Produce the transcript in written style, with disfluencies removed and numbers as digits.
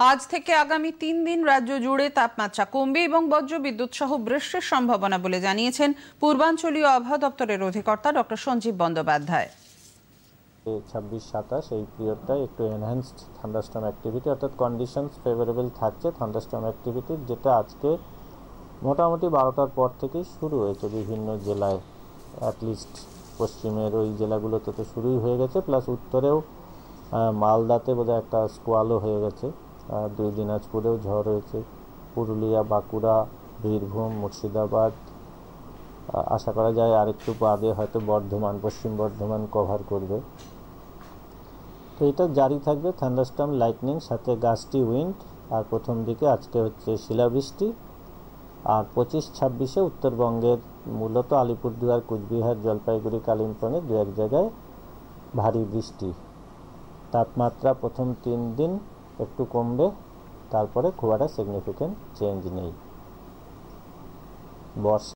আজ থেকে আগামী ৩ দিন রাজ্য জুড়ে তাপমাত্রা কমবে এবং বজ্রবিদ্যুৎ সহ বৃষ্টির সম্ভাবনা বলে জানিয়েছেন পূর্বাঞ্চলীয় আবহাওয়া দপ্তরের অধিকর্তা ডক্টর সঞ্জীব বন্দ্যোপাধ্যায়। 26-27 এই পিরিয়ডটায় একটু এনহ্যান্সড থান্ডারস্টর্ম অ্যাক্টিভিটি অর্থাৎ কন্ডিশনস ফেভারেবল থাকছে থান্ডারস্টর্ম অ্যাক্টিভিটির, যেটা আজকে মোটামুটি 12টার পর থেকেই শুরু হয়েছে বিভিন্ন জেলায়। অ্যাটলিস্ট পশ্চিমের ওই জেলাগুলোতে তো শুরুই হয়ে গেছে, প্লাস উত্তরেও মালদাতে বোধহয় একটা স্কোয়ালও হয়ে গেছে, 2 দিনাজপুরেও ঝড় হয়েছে, পুরুলিয়া, বাঁকুড়া, বীরভূম, মুর্শিদাবাদ, আশা করা যায় আরেকটু বাদে হয়তো বর্ধমান, পশ্চিম বর্ধমান কভার করবে। তো এটা জারি থাকবে থান্ডারস্টর্ম, লাইটনিং, সাথে গাস্টি উইন্ড। আর প্রথম দিকে আজকে হচ্ছে শিলাবৃষ্টি। আর 25-26-এ উত্তরবঙ্গের মূলত আলিপুরদুয়ার, কুচবিহার, জলপাইগুড়ি, কালিম্পংয়ে 2-1 জায়গায় ভারী বৃষ্টি। তাপমাত্রা প্রথম 3 দিন একটু কমবে, তারপরে খুব একটা সিগনিফিক্যান্ট চেঞ্জ নেই। বর্ষা